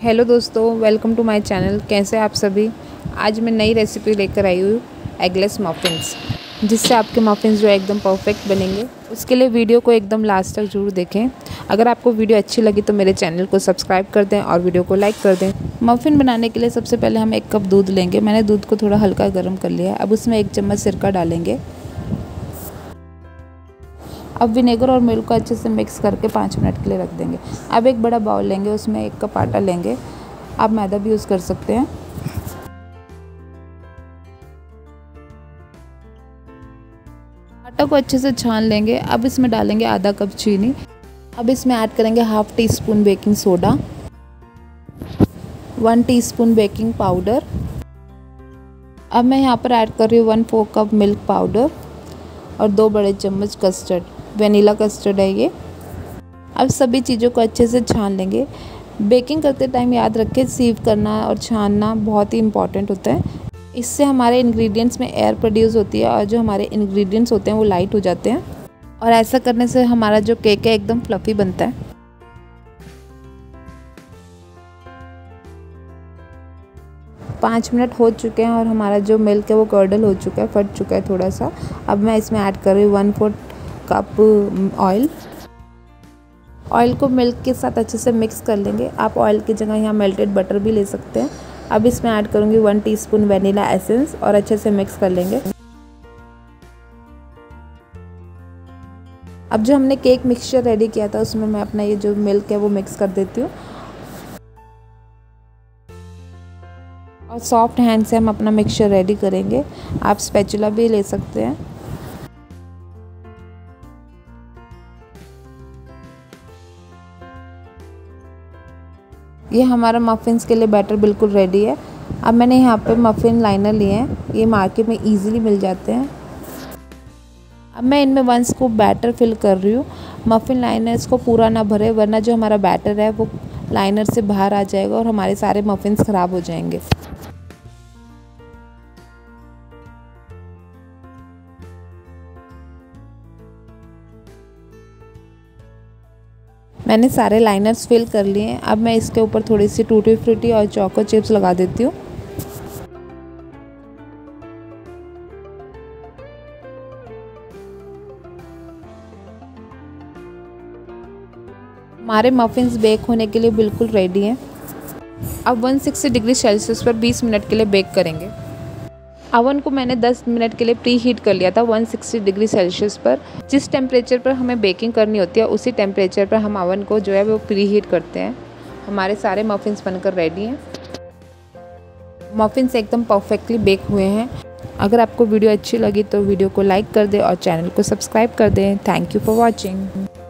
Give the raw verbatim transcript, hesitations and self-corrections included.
Hello दोस्तों, welcome to my channel. कैसे आप सभी। आज मैं नई रेसिपी लेकर आई हूँ एगलेस मफ़िन्स, जिससे आपके मफ़िन्स जो है एकदम परफेक्ट बनेंगे। उसके लिए वीडियो को एकदम लास्ट तक जरूर देखें। अगर आपको वीडियो अच्छी लगी तो मेरे चैनल को सब्सक्राइब कर दें और वीडियो को लाइक कर दें। मफ़िन बनाने के लिए सबसे पहले हम एक कप दूध लेंगे। मैंने दूध को थोड़ा हल्का गर्म कर लिया है। अब उसमें एक चम्मच सिरका डालेंगे। अब विनेगर और मिल्क को अच्छे से मिक्स करके पाँच मिनट के लिए रख देंगे। अब एक बड़ा बाउल लेंगे, उसमें एक कप आटा लेंगे। आप मैदा भी यूज़ कर सकते हैं। आटा को अच्छे से छान लेंगे। अब इसमें डालेंगे आधा कप चीनी। अब इसमें ऐड करेंगे half teaspoon baking soda, one teaspoon baking powder. अब मैं यहाँ पर ऐड कर रही हूँ one four cup milk powder और दो बड़े चम्मच कस्टर्ड, वेनिला कस्टर्ड है ये। अब सभी चीज़ों को अच्छे से छान लेंगे। बेकिंग करते टाइम याद रखें, सीव करना और छानना बहुत ही इम्पॉर्टेंट होता है। इससे हमारे इंग्रेडिएंट्स में एयर प्रोड्यूस होती है और जो हमारे इंग्रेडिएंट्स होते हैं वो लाइट हो जाते हैं। और ऐसा करने से हमारा जो केक है एकदम फ्लफ़ी बनता है। पाँच मिनट हो चुके हैं और हमारा जो मिल्क है वो कर्डल हो चुका है, फट चुका है थोड़ा सा। अब मैं इसमें ऐड कर रही हूँ one fourth cup oil. Oil को मिल्क के साथ अच्छे से मिक्स कर लेंगे। आप ऑयल की जगह यहाँ मेल्टेड बटर भी ले सकते हैं। अब इसमें ऐड करूँगी वन टीस्पून वेनिला एसेंस और अच्छे से मिक्स कर लेंगे। अब जो हमने केक मिक्सचर रेडी किया था उसमें मैं अपना ये जो मिल्क है वो मिक्स कर देती हूँ और सॉफ्ट हैंड से हम अपना मिक्सचर रेडी करेंगे। आप स्पैचुला भी ले सकते हैं। ये हमारा मफ़िन्स के लिए बैटर बिल्कुल रेडी है। अब मैंने यहाँ पे मफ़िन लाइनर लिए हैं, ये मार्केट में इजीली मिल जाते हैं। अब मैं इनमें वन स्कूप बैटर फिल कर रही हूँ। मफ़िन लाइनर्स को पूरा ना भरे, वरना जो हमारा बैटर है वो लाइनर से बाहर आ जाएगा और हमारे सारे मफ़िन्स ख़राब हो जाएंगे। मैंने सारे लाइनर्स फिल कर लिए हैं। अब मैं इसके ऊपर थोड़ी सी टूटी फ्रूटी और चोको चिप्स लगा देती हूँ। हमारे मफ़िन्स बेक होने के लिए बिल्कुल रेडी हैं। अब वन सिक्सटी डिग्री सेल्सियस पर बीस मिनट के लिए बेक करेंगे। अवन को मैंने दस मिनट के लिए प्री हीट कर लिया था वन सिक्सटी डिग्री सेल्सियस पर। जिस टेम्परेचर पर हमें बेकिंग करनी होती है उसी टेम्परेचर पर हम अवन को जो है वो प्री हीट करते हैं। हमारे सारे मफ़िन्स बनकर रेडी हैं। मफ़िन्स एकदम परफेक्टली बेक हुए हैं। अगर आपको वीडियो अच्छी लगी तो वीडियो को लाइक कर दें और चैनल को सब्सक्राइब कर दें। Thank you for watching.